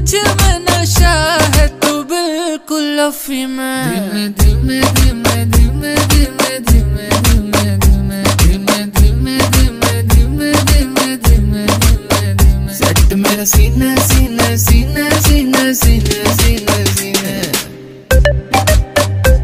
तुझ में नशा है तू बिल्कुल अफी में। धीमे धीमे धीमे धीमे धीमे धीमे धीमे धीमे धीमे धीमे धीमे धीमे धीमे धीमे धीमे धीमे सेट मेरा सीना सीना सीना सीना सीना सीना